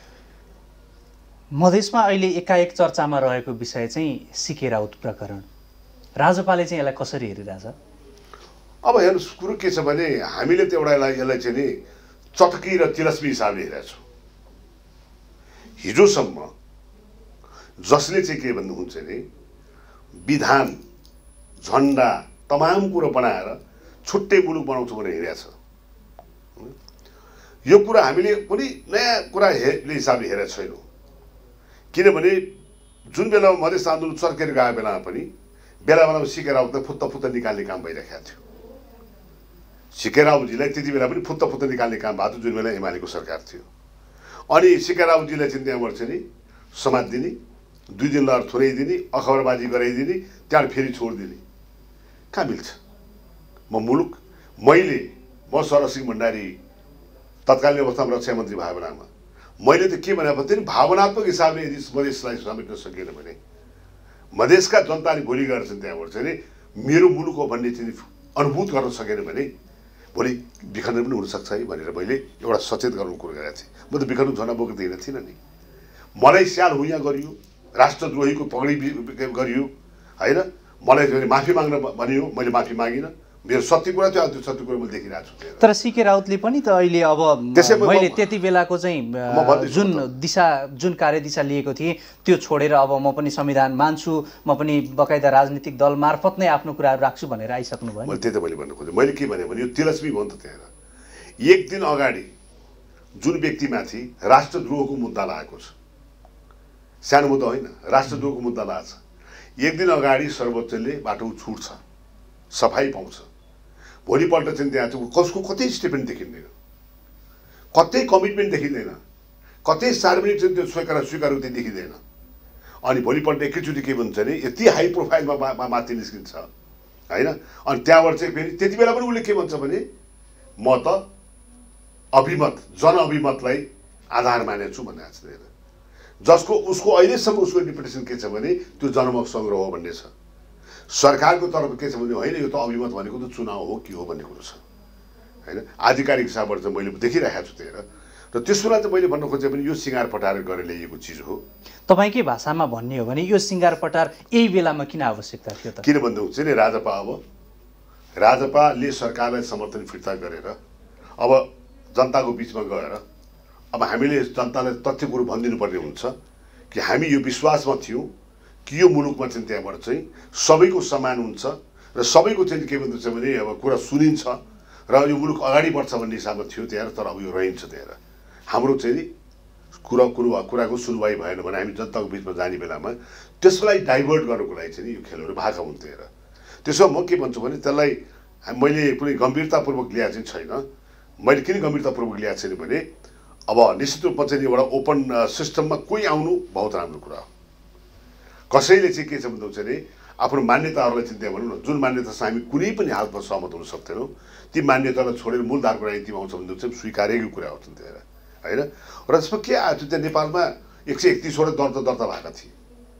मधेसमा अहिले एकाएक चर्चामा रहेको विषय चाहिँ सिके राउत प्रकरण, राजपाले चाहिँ यसलाई कसरी हेरिरहेछ? अब हेर्नुहोस् कुरो के छ भने हामीले त एउटा यसलाई चाहिँ नि चटकी र तिलस्मी हिसाबले हेरेका छौँ। हिजोसम्म जसले चाहिँ के भन्नुहुन्छ नि विधान झन्डा तमाम कुरो बनाएर छुट्टै मुलुक बनाउँछु भनेर हिँडेको छ, यो कुरा हामीले कुनै नयाँ कुरा हिसाबले हेरेका छैनौँ। किनभने जुन बेलामा मधेस आन्दोलन चर्केर गएको बेलामा पनि बेला बेलामा सिकेर आउँदा फुत्त निकाल्ने काम भइरहेको थियो। सिके राउजीलाई त्यति बेला पनि फुत्त निकाल्ने काम भएको थियो जुन बेला एमालेको सरकार थियो। अनि सिके राउजीलाई चाहिँ त्यहाँबाट चाहिँ नि समात्दिने, 2 दिन लहर थोराइदिने, अखबारबाजी गराइदिने, त्यहाँबाट फेरि छोडिदिने। कहाँ मिल्छ? म शरद सिंह भण्डारी तत्कालीन अवस्थामा रक्षा मन्त्री भएको बेलामा मैले त के भने भने भावनात्मक हिसाबले यदि मधेसलाई समेट्न सकेन भने मधेसका जनताले भोलि गएर चाहिँ त्यहाँबाट चाहिँ मेरो मुलुक हो भन्ने चाहिँ अनुभूत गर्न सकेन भने भोलि विखण्डन पनि हुनसक्छ है भनेर मैले एउटा सचेत गराउनु कुरो गरेको थिएँ। म त विखण्डन झन्डा बोकेर दिएन थिइनँ नि। मलाई स्याल हुइया गरियो, राष्ट्रद्रोहीको पगडी गरियो होइन, मलाई माफी माग्न भनियो, मैले माफी मागिनँ। मेरो सत्य कुरा थियो, त्यो सत्य कुरा मैले देखिरहेको छु। तर सिके राउतले पनि त अहिले अब मैले त्यति बेलाको चाहिँ जुन कार्यदिशा लिएको थिएँ त्यो छोडेर अब म पनि संविधान मान्छु, म पनि बकाइदा राजनीतिक दल मार्फत नै आफ्नो कुराहरू राख्छु भनेर आइसक्नु भयो। मैले त्यही त मैले भन्नु खोजेँ। मैले के भने यो तिलस्मी भयो नि त। त्यहाँ 1 दिन अगाडि जुन व्यक्तिमाथि राष्ट्रद्रोहको मुद्दा लागेको छ, सानो मुद्दा होइन, राष्ट्रद्रोहको मुद्दा लाग्छ, 1 दिन अगाडि सर्वोच्चले बाटो छुट्छ, सफाई पाउँछ, भोलिपल्ट चाहिँ त्यहाँ चाहिँ कसको कतै स्टेटमेन्ट देखिँदैन, कतै कमिटमेन्ट देखिँदैन, कतै सार्वजनिक चाहिँ त्यो स्वीकारोक्ति देखिँदैन। अनि भोलिपल्ट एकैचोटि के भन्छ भने यति हाई प्रोफाइलमा माथि निस्किन्छ होइन। अनि त्यहाँबाट चाहिँ फेरि त्यति बेला पनि उसले के भन्छ भने म त जनअभिमतलाई आधार मानेको छु भन्ने आएको छ। जसको उसको अहिलेसम्म उसको इन्टरप्रिटेसन के छ भने त्यो जनमत सङ्ग्रह हो भन्ने छ। सरकारको तर्फ के छ भने होइन, यो त अभिमत भनेको त चुनाव हो के हो भन्ने कुरो छ होइन। आधिकारिक हिसाबबाट चाहिँ मैले देखिरहेको छु त्यहाँ। र त्यसलाई चाहिँ मैले भन्न खोजेँ भने यो सिँगार पटाएर गरेर ल्याइएको चिज हो। तपाईँकै भाषामा भन्ने हो भने यो सिँगार पटार यही बेलामा किन आवश्यकता थियो त? किन भन्नुहुन्छ नि, राजपाले सरकारलाई समर्थन फिर्ता गरेर अब जनताको बिचमा गएर अब हामीले जनतालाई तथ्य कुरो भनिदिनुपर्ने हुन्छ कि हामी यो विश्वासमा थियौँ कि यो मुलुकमा चाहिँ त्यहाँबाट चाहिँ सबैको सम्मान हुन्छ र सबैको चाहिँ के भन्छ भने अब कुरा सुनिन्छ र यो मुलुक अगाडि बढ्छ भन्ने हिसाबमा थियो त्यहाँ। तर अब यो रहन्छ त्यहाँ हाम्रो चाहिँ कुराको सुनवाई भएन भने हामी जनताको बिचमा जाने बेलामा त्यसलाई डाइभर्ट गर्नको लागि चाहिँ यो खेलहरू भाका हुन्थ्यो। र त्यसो म के भन्छु भने त्यसलाई मैले कुनै गम्भीरतापूर्वक ल्याएको चाहिँ छैन। मैले किन गम्भीरतापूर्वक ल्याएको छैन भने अब निश्चित रूपमा चाहिँ एउटा ओपन सिस्टममा कोही आउनु बहुत राम्रो कुरा हो। कसैले चाहिँ के छ भन्नुहुन्छ भने आफ्नो मान्यताहरूलाई चाहिँ त्यहाँ भनौँ न, जुन मान्यतासँग हामी कुनै पनि हालतमा सहमत हुन सक्दैनौँ ती मान्यतालाई छोडेर मूलधारको राजनीतिमा आउँछ भने चाहिँ स्वीकार्यकै कुरा हो त्यहाँ होइन। र त्यसमा के आयो त्यहाँ नेपालमा 131वटा दर्ता भएका थिए,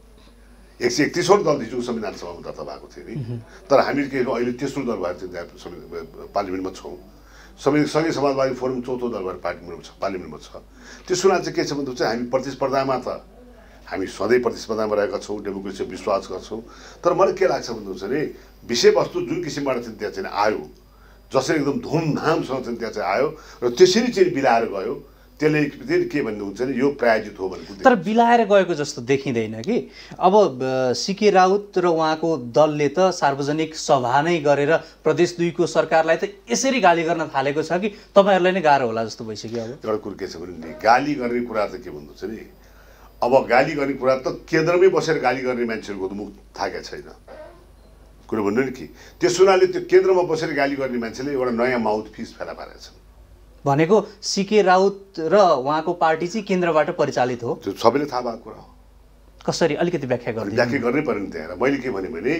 131वटा दल हिजो संविधान सभामा दर्ता भएको थियो नि। तर हामी के अहिले तेस्रो दल भएर चाहिँ पार्लिमेन्टमा छौँ। सँगै समाजवादी फोरम चौथो दल भएर पार्लिमेन्टमा छ। त्यसो हुनाले चाहिँ के छ भन्दा चाहिँ हामी प्रतिस्पर्धामा त हामी सधैँ प्रतिस्पर्धामा रहेका छौँ, डेमोक्रेसीमा विश्वास गर्छौँ। तर मलाई के लाग्छ भन्नुहुन्छ भने विषयवस्तु जुन किसिमबाट चाहिँ त्यहाँ चाहिँ आयो, जसरी एकदम धुमधामसँग चाहिँ त्यहाँ चाहिँ आयो र त्यसरी चाहिँ बिलाएर गयो, त्यसले के भन्नुहुन्छ भने यो प्रायोजित हो भन्ने। तर बिलाएर गएको जस्तो देखिँदैन कि। अब सिके राउत र उहाँको दलले त सार्वजनिक सभा नै गरेर प्रदेश 2 को सरकारलाई त यसरी गाली गर्न थालेको छ कि तपाईँहरूलाई नै गाह्रो होला जस्तो भइसक्यो। अब एउटा कुरो के छ भने गाली गर्ने कुरा त के भन्नुहुन्छ नि, अब गाली गर्ने कुरा त केन्द्रमै बसेर गाली गर्ने मान्छेहरूको त मुख थाकेको छैन। कुरो भन्नु नि कि त्यस हुनाले त्यो केन्द्रमा बसेर गाली गर्ने मान्छेले एउटा नयाँ माउथ पिस फेला पारेको छ भनेको सिके राउत र उहाँको पार्टी चाहिँ केन्द्रबाट परिचालित हो। त्यो सबैले थाहा भएको कुरा हो। कसरी अलिकति व्याख्या गर्नै पर्यो नि त्यहाँ। मैले के भने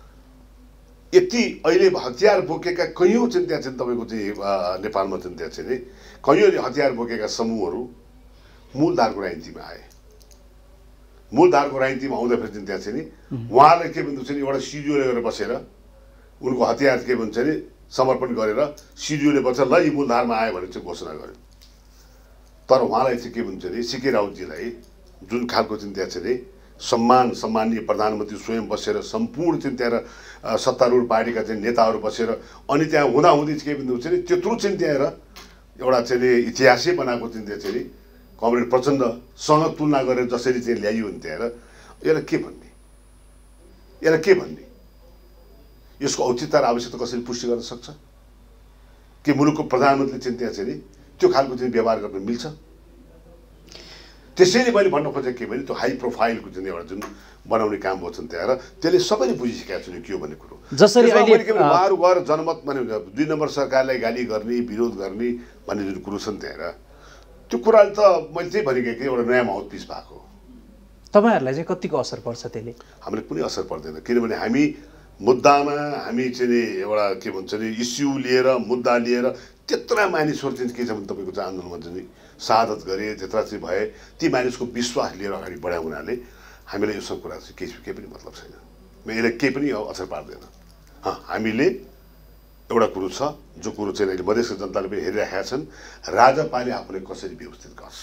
यति अहिले हतियार बोकेका कैयौँ चाहिँ त्यहाँ चाहिँ तपाईँको चाहिँ नेपालमा चाहिँ त्यहाँ चाहिँ कैयौँ हतियार बोकेका समूहहरू मूलधारको राजनीतिमा आए। मूलधारको राजनीतिमा आउँदाखेरि चाहिँ त्यहाँ चाहिँ उहाँलाई के भन्छ नि एउटा सिडिओले गरेर बसेर उनको हतियार के भन्छ नि समर्पण गरेर सिडिओले बसेर ल यी मूलधारमा आयो भनेर चाहिँ घोषणा गर्यो। तर उहाँलाई चाहिँ के भन्छ नि सिके राउतजीलाई जुन खालको चाहिँ त्यहाँ चाहिँ सम्माननीय प्रधानमन्त्री स्वयं बसेर सम्पूर्ण चाहिँ त्यहाँ सत्तारूढ पार्टीका चाहिँ नेताहरू बसेर अनि त्यहाँ हुँदाहुँदै के भन्छ नि त्यत्रो चाहिँ त्यहाँ एउटा चाहिँ इतिहासै बनाएको चाहिँ त्यहाँ चाहिँ कमरेड प्रचण्डसँग तुलना गरेर जसरी चाहिँ ल्याइयो भने त्यहाँ यसलाई के भन्ने यसको औचित्य र आवश्यकता कसरी पुष्टि गर्न सक्छ कि मुलुकको प्रधानमन्त्री चाहिँ त्यहाँ चाहिँ त्यो खालको चाहिँ व्यवहार गर्न मिल्छ? त्यसैले मैले भन्न खोजेको के भने त्यो हाई प्रोफाइलको जुन एउटा जुन बनाउने काम भएको छ त्यहाँ त्यसले सबैले बुझिसकेका छन् के हो भन्ने कुरो। जसरी अहिले उहाँहरू गएर जनमत माने 2 नम्बर सरकारलाई गाली गर्ने विरोध गर्ने भन्ने जुन कुरो छन् त्यहाँ त्यो कुराले त मैले त्यही भनेको कि एउटा नयाँ माहौल पिस भएको। तपाईँहरूलाई चाहिँ कतिको असर पर्छ त्यसले? हामीलाई कुनै असर पर्दैन, किनभने हामी मुद्दामा हामी चाहिँ एउटा के भन्छ नि इस्यु लिएर मुद्दा लिएर त्यत्रा मानिसहरू चाहिँ के छ भने तपाईँको चाहिँ आन्दोलनमा चाहिँ शहादत गरे त्यत्रा चाहिँ भए ती मानिसको विश्वास लिएर अगाडि बढायो हुनाले हामीलाई यो सब कुरा चाहिँ केही पनि मतलब छैन, यसले केही पनि असर पार्दैन। हामीले एउटा कुरो छ जो कुरो चाहिँ अहिले मधेसको जनताले पनि हेरिरहेका छन्, राजपाले आफूलाई कसरी व्यवस्थित गर्छ।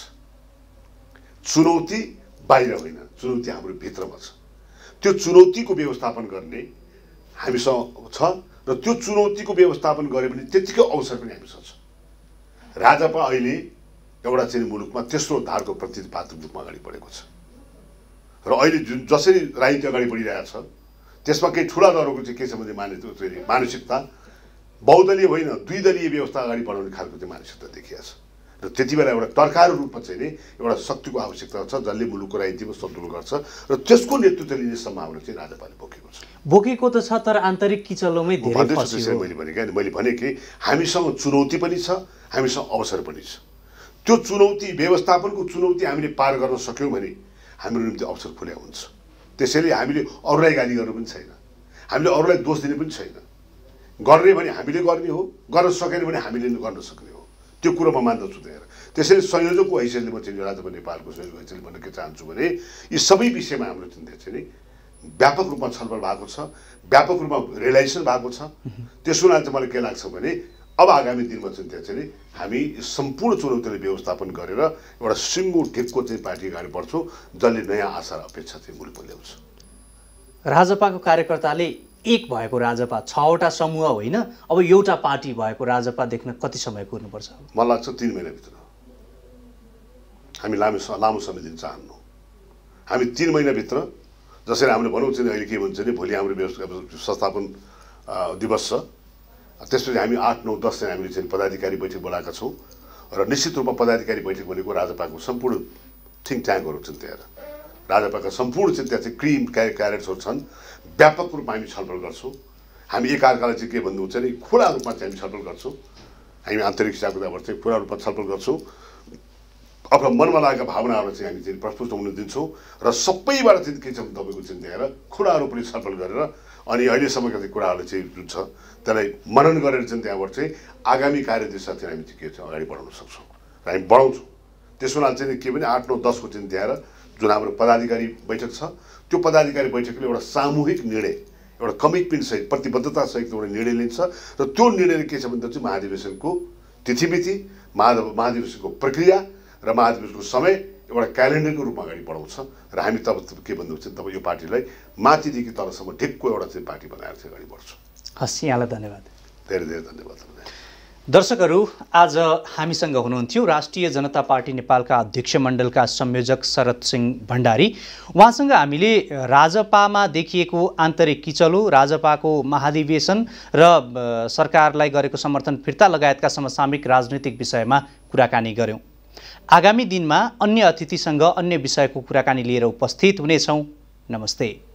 चुनौती बाहिर होइन, चुनौती हाम्रो भित्रमा छ। त्यो चुनौतीको व्यवस्थापन गर्ने हामीसँग छ र त्यो चुनौतीको व्यवस्थापन गरे भने त्यतिकै अवसर पनि हामीसँग छ। राजपा अहिले एउटा चाहिँ मुलुकमा तेस्रो धारको प्रतिनिधित्व रूपमा अगाडि बढेको छ र अहिले जुन जसरी राजनीति अगाडि बढिरहेको छ त्यसमा केही ठुला दलहरूको चाहिँ के छ भने मानसिकता बहुदलीय होइन 2 दलीय व्यवस्था अगाडि बढाउने खालको चाहिँ मानसिकता देखिएको छ र त्यति बेला एउटा तरकारी रूपमा चाहिँ नि एउटा शक्तिको आवश्यकता छ जसले मुलुकको राजनीतिमा सन्तुलन गर्छ र त्यसको नेतृत्व लिने सम्भावना चाहिँ राजपाले बोकेको छ। बोकेको त छ तर आन्तरिक किचलोमै धेरै फसियो। मैले भने कि हामीसँग चुनौती पनि छ, हामीसँग अवसर पनि छ। त्यो चुनौती व्यवस्थापनको चुनौती हामीले पार गर्न सक्यौँ भने हाम्रो निम्ति अवसर खुल्या हुन्छ। त्यसैले हामीले अरूलाई गाली गर्नु पनि छैन, हामीले अरूलाई दोष दिने पनि छैन। गर्ने भने हामीले गर्ने हो, गर्न सकेन भने हामीले गर्न सक्ने हो, त्यो कुरो म मान्दछु त्यहाँ। त्यसैले संयोजकको हैसियतले म चाहिँ राजपा नेपालको संयोजक हैसियतले भन्न के चाहन्छु भने यी सबै विषयमा हाम्रो चिन्ता चाहिँ नि व्यापक रूपमा छलफल भएको छ, व्यापक रूपमा रियलाइजेसन भएको छ। त्यसो हुनाले चाहिँ मलाई के लाग्छ भने अब आगामी दिनमा चाहिँ त्यहाँ चाहिँ हामी सम्पूर्ण चुनौतीलाई व्यवस्थापन गरेर एउटा सिङ्गो ढिक्को चाहिँ पार्टी अगाडि बढ्छौँ जसले नयाँ आशा र अपेक्षा चाहिँ मुलुकमा ल्याउँछ। राजपाको कार्यकर्ताले एक भएको राजपा 6वटा समूह होइन अब एउटा पार्टी भएको राजपा देख्न कति समय कुर्नुपर्छ? मलाई लाग्छ 3 महिनाभित्र। हामी लामो समय दिन चाहन्नौँ। हामी 3 महिनाभित्र जसरी हामीले भनौँ चाहिँ अहिले के भन्छ नि भोलि हाम्रो संस्थापन दिवस छ, त्यसपछि हामी 8, 9, 10 हामीले चाहिँ पदाधिकारी बैठक बोलाएका छौँ र निश्चित रूपमा पदाधिकारी बैठक भनेको राजपाको सम्पूर्ण थिङ्क ट्याङ्कहरू छन् त्यहाँ। राजपाका सम्पूर्ण चाहिँ त्यहाँ चाहिँ क्रिम क्यारेट्सहरू छन्। व्यापक रूपमा हामी छलफल गर्छौँ। हामी एकअर्कालाई चाहिँ के भन्नुहुन्छ नि खुला रूपमा चाहिँ हामी छलफल गर्छौँ। हामी आन्तरिक हिसाबबाट चाहिँ खुला रूपमा छलफल गर्छौँ। आफ्नो मनमा लागेका भावनाहरू चाहिँ हामी चाहिँ प्रस्फुट हुन दिन्छौँ र सबैबाट चाहिँ के छ तपाईँको चाहिँ त्यहाँ खुला रूपले छलफल गरेर अनि अहिलेसम्मका चाहिँ कुराहरू चाहिँ जुन छ त्यसलाई मनन गरेर चाहिँ त्यहाँबाट चाहिँ आगामी कार्यदिशा चाहिँ हामी चाहिँ के छ अगाडि बढाउन सक्छौँ र हामी बढाउँछौँ। त्यसो हुनाले चाहिँ के भने 8, 9, 10 को चाहिँ त्यहाँ जुन हाम्रो पदाधिकारी बैठक छ त्यो पदाधिकारी बैठकले एउटा सामूहिक निर्णय एउटा कमिटमेन्टसहित प्रतिबद्धतासहित एउटा निर्णय लिन्छ र त्यो निर्णयले के छ भने चाहिँ महाधिवेशनको तिथिमिति महाधिवेशनको प्रक्रिया र महाधिवेशनको समय एउटा क्यालेन्डरको रूपमा अगाडि बढाउँछ र हामी तब के भन्नुहुन्छ तब यो पार्टीलाई माथिदेखि तलसम्म ढिक्को एउटा चाहिँ पार्टी बनाएर चाहिँ अगाडि बढ्छौँ। हस्, यहाँलाई धन्यवाद। धेरै धेरै धन्यवाद। दर्शकहरू, आज हामीसँग हुनुहुन्थ्यो राष्ट्रिय जनता पार्टी नेपालका अध्यक्ष मण्डलका संयोजक शरद सिंह भण्डारी। उहाँसँग हामीले राजपामा देखिएको आन्तरिक किचलो, राजपाको महाधिवेशन र सरकारलाई गरेको समर्थन फिर्ता लगायतका समसामयिक राजनीतिक विषयमा कुराकानी गऱ्यौँ। आगामी दिनमा अन्य अतिथिसँग अन्य विषयको कुराकानी लिएर उपस्थित हुनेछौँ। नमस्ते।